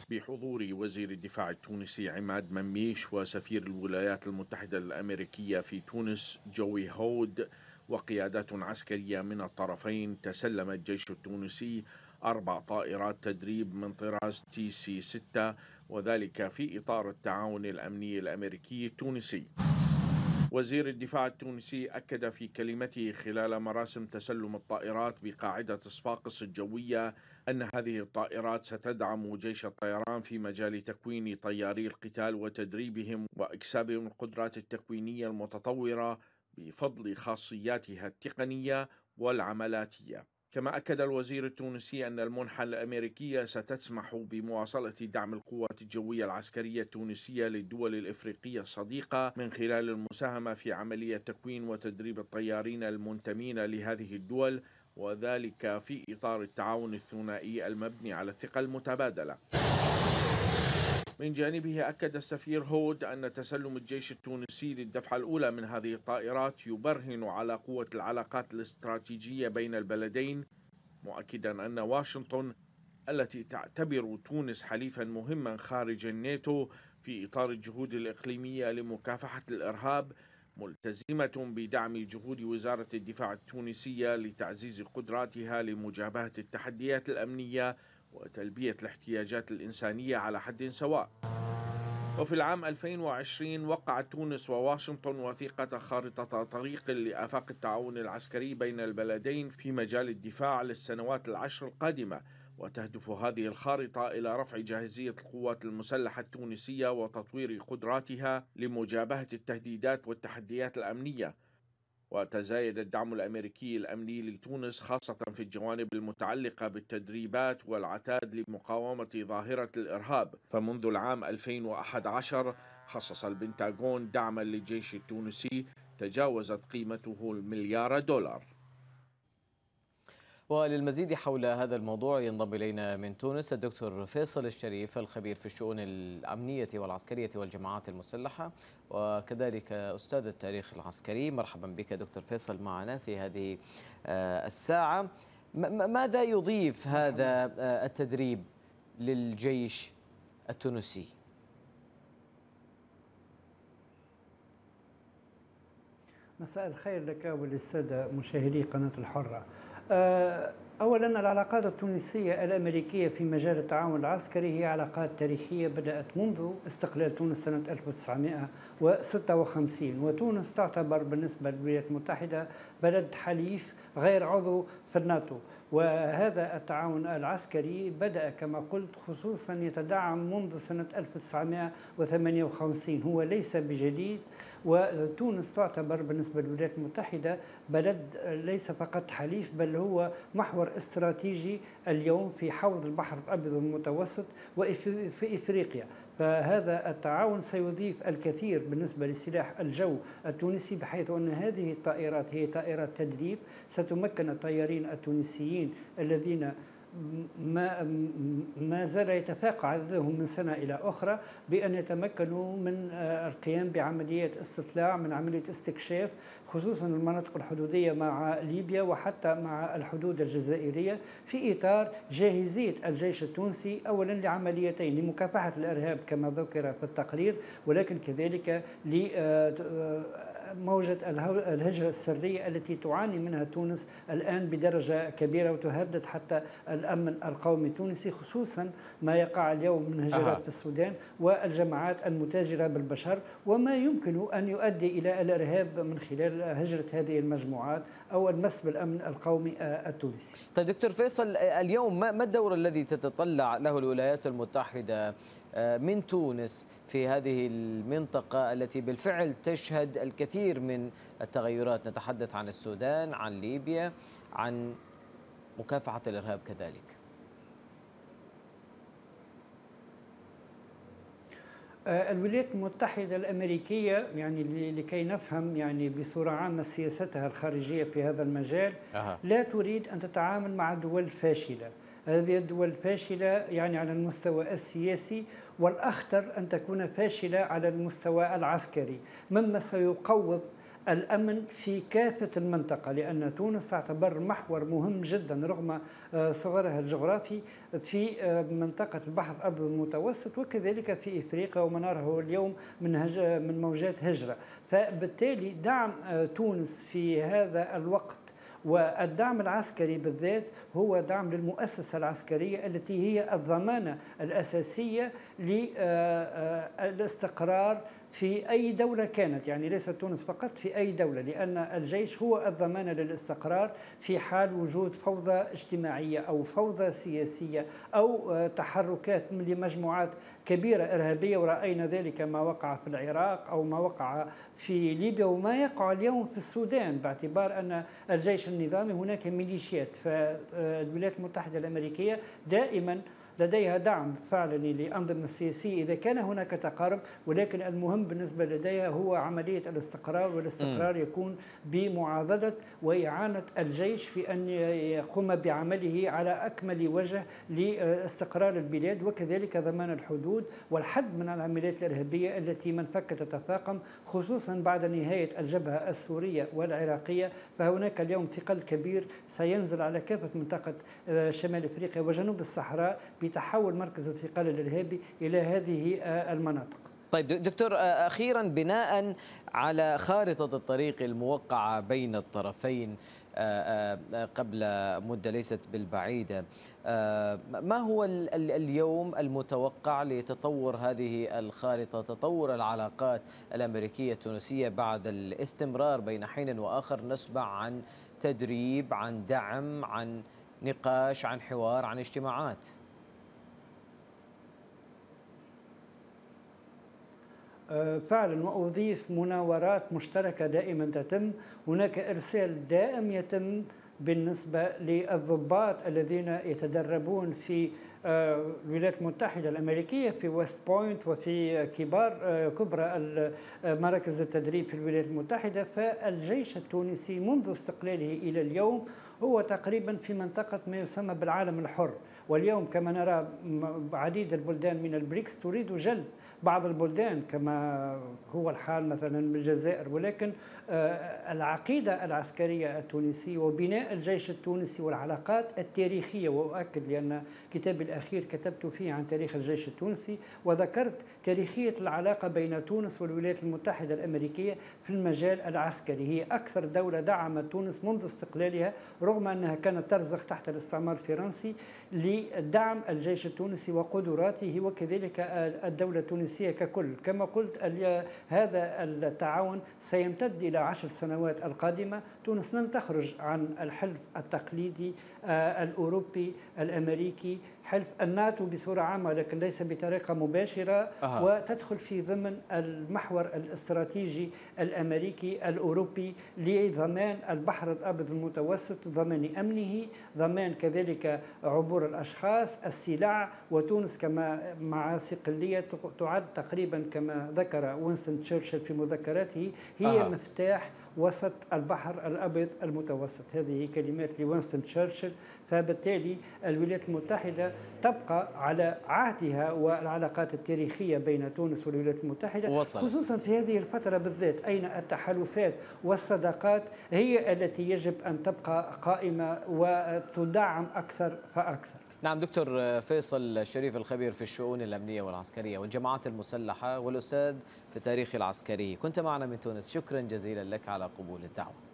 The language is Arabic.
بحضور وزير الدفاع التونسي عماد منميش وسفير الولايات المتحدة الأمريكية في تونس جوي هود وقيادات عسكرية من الطرفين. تسلم الجيش التونسي 4 طائرات تدريب من طراز TC-6، وذلك في إطار التعاون الأمني الأمريكي التونسي. وزير الدفاع التونسي أكد في كلمته خلال مراسم تسلم الطائرات بقاعدة صفاقس الجوية أن هذه الطائرات ستدعم جيش الطيران في مجال تكوين طياري القتال وتدريبهم وإكسابهم القدرات التكوينية المتطورة بفضل خاصياتها التقنية والعملاتية. كما أكد الوزير التونسي أن المنحة الأمريكية ستسمح بمواصلة دعم القوات الجوية العسكرية التونسية للدول الإفريقية الصديقة من خلال المساهمة في عملية تكوين وتدريب الطيارين المنتمين لهذه الدول، وذلك في إطار التعاون الثنائي المبني على الثقة المتبادلة. من جانبه أكد السفير هود أن تسلم الجيش التونسي للدفعة الأولى من هذه الطائرات يبرهن على قوة العلاقات الاستراتيجية بين البلدين، مؤكدا أن واشنطن التي تعتبر تونس حليفا مهما خارج الناتو في إطار الجهود الإقليمية لمكافحة الإرهاب ملتزمة بدعم جهود وزارة الدفاع التونسية لتعزيز قدراتها لمجابهة التحديات الأمنية وتلبية الاحتياجات الإنسانية على حد سواء. وفي العام 2020 وقعت تونس وواشنطن وثيقة خارطة طريق لآفاق التعاون العسكري بين البلدين في مجال الدفاع للسنوات ال10 القادمة، وتهدف هذه الخارطة إلى رفع جاهزية القوات المسلحة التونسية وتطوير قدراتها لمجابهة التهديدات والتحديات الأمنية. وتزايد الدعم الأمريكي الأمني لتونس خاصة في الجوانب المتعلقة بالتدريبات والعتاد لمقاومة ظاهرة الإرهاب، فمنذ العام 2011 خصص البنتاغون دعما للجيش التونسي تجاوزت قيمته $1,000,000,000. وللمزيد حول هذا الموضوع ينضم إلينا من تونس الدكتور فيصل الشريف الخبير في الشؤون الأمنية والعسكرية والجماعات المسلحة وكذلك أستاذ التاريخ العسكري. مرحبا بك دكتور فيصل معنا في هذه الساعة. ماذا يضيف هذا التدريب للجيش التونسي؟ مساء الخير لك وللسادة مشاهدي قناة الحرة. أولا العلاقات التونسية الأمريكية في مجال التعاون العسكري هي علاقات تاريخية بدأت منذ استقلال تونس سنة 1956، وتونس تعتبر بالنسبة للولايات المتحدة بلد حليف غير عضو في الناتو، وهذا التعاون العسكري بدأ كما قلت خصوصا يتدعم منذ سنة 1958، هو ليس بجديد. وتونس تعتبر بالنسبة للولايات المتحدة بلد ليس فقط حليف بل هو محور استراتيجي اليوم في حوض البحر الأبيض المتوسط وفي إفريقيا. فهذا التعاون سيضيف الكثير بالنسبة لسلاح الجو التونسي، بحيث أن هذه الطائرات هي طائرات تدريب ستمكن الطيارين التونسيين الذين ما زال يتفاقم عددهم من سنة إلى أخرى بأن يتمكنوا من القيام بعمليات استطلاع، من عملية استكشاف، خصوصا المناطق الحدودية مع ليبيا وحتى مع الحدود الجزائرية، في إطار جاهزية الجيش التونسي أولا لعمليتين: لمكافحة الإرهاب كما ذكر في التقرير، ولكن كذلك موجة الهجرة السرية التي تعاني منها تونس الآن بدرجة كبيرة وتهدد حتى الأمن القومي التونسي، خصوصا ما يقع اليوم من هجرات في السودان والجماعات المتاجرة بالبشر، وما يمكن أن يؤدي إلى الإرهاب من خلال هجرة هذه المجموعات أو المس بالأمن القومي التونسي. طيب دكتور فيصل، اليوم ما الدور الذي تتطلع له الولايات المتحدة من تونس في هذه المنطقة التي بالفعل تشهد الكثير من التغيرات؟ نتحدث عن السودان، عن ليبيا، عن مكافحة الإرهاب كذلك. الولايات المتحدة الأمريكية يعني لكي نفهم يعني بصورة عامة سياستها الخارجية في هذا المجال لا تريد أن تتعامل مع دول فاشلة. هذه الدول فاشلة يعني على المستوى السياسي، والأخطر أن تكون فاشلة على المستوى العسكري، مما سيقوض الأمن في كافة المنطقة، لأن تونس تعتبر محور مهم جدا رغم صغرها الجغرافي في منطقة البحر الأبيض المتوسط، وكذلك في إفريقيا ومناره اليوم من موجات هجرة. فبالتالي دعم تونس في هذا الوقت والدعم العسكري بالذات هو دعم للمؤسسة العسكرية التي هي الضمانة الأساسية للاستقرار في أي دولة كانت، يعني ليست تونس فقط، في أي دولة، لأن الجيش هو الضمانة للاستقرار في حال وجود فوضى اجتماعية أو فوضى سياسية أو تحركات لمجموعات كبيرة إرهابية، ورأينا ذلك ما وقع في العراق أو ما وقع في ليبيا وما يقع اليوم في السودان، باعتبار أن الجيش النظامي هناك ميليشيات. فالولايات المتحدة الأمريكية دائما لديها دعم فعلي للأنظمة السياسية إذا كان هناك تقارب، ولكن المهم بالنسبة لديها هو عملية الاستقرار، والاستقرار يكون بمعاضدة وإعانة الجيش في أن يقوم بعمله على أكمل وجه لاستقرار البلاد، وكذلك ضمان الحدود والحد من العمليات الإرهابية التي من فك تتفاقم، خصوصا بعد نهاية الجبهة السورية والعراقية. فهناك اليوم ثقل كبير سينزل على كافة منطقة شمال أفريقيا وجنوب الصحراء بتحول مركز الثقل الإرهابي إلى هذه المناطق. طيب دكتور، أخيرا بناء على خارطة الطريق الموقعة بين الطرفين قبل مدة ليست بالبعيدة، ما هو اليوم المتوقع لتطور هذه الخارطة، تطور العلاقات الأمريكية التونسية بعد الاستمرار بين حين وآخر نسمع عن تدريب، عن دعم، عن نقاش، عن حوار، عن اجتماعات؟ فعلا، وأضيف مناورات مشتركة دائما تتم، هناك إرسال دائم يتم بالنسبة للضباط الذين يتدربون في الولايات المتحدة الأمريكية في ويست بوينت وفي كبرى مراكز التدريب في الولايات المتحدة. فالجيش التونسي منذ استقلاله إلى اليوم هو تقريبا في منطقة ما يسمى بالعالم الحر، واليوم كما نرى عديد البلدان من البريكس تريد جلب بعض البلدان كما هو الحال مثلا بالجزائر، ولكن العقيدة العسكرية التونسية وبناء الجيش التونسي والعلاقات التاريخية، وأؤكد لأن كتابي الأخير كتبت فيه عن تاريخ الجيش التونسي وذكرت تاريخية العلاقة بين تونس والولايات المتحدة الأمريكية في المجال العسكري. هي أكثر دولة دعمت تونس منذ استقلالها رغم أنها كانت ترزخ تحت الاستعمار الفرنسي لدعم الجيش التونسي وقدراته، وكذلك الدولة التونسية ككل. كما قلت هذا التعاون سيمتد إلى 10 سنوات القادمة. تونس لن تخرج عن الحلف التقليدي الأوروبي الأمريكي، حلف الناتو بصورة عامة لكن ليس بطريقة مباشرة، وتدخل في ضمن المحور الاستراتيجي الأمريكي الأوروبي لضمان البحر الأبيض المتوسط، ضمان أمنه، ضمان كذلك عبور الأشخاص، السلع. وتونس كما مع صقلية تعد تقريبا كما ذكر وينستون تشرشل في مذكراته هي مفتاح وسط البحر الأبيض المتوسط. هذه كلمات لوينستون تشرشل. فبالتالي الولايات المتحدة تبقى على عهدها والعلاقات التاريخية بين تونس والولايات المتحدة خصوصا في هذه الفترة بالذات، أين التحالفات والصداقات هي التي يجب أن تبقى قائمة وتدعم أكثر فأكثر. نعم دكتور فيصل الشريف، الخبير في الشؤون الأمنية والعسكرية والجماعات المسلحة والأستاذ في التاريخ العسكري، كنت معنا من تونس. شكرا جزيلا لك على قبول الدعوة.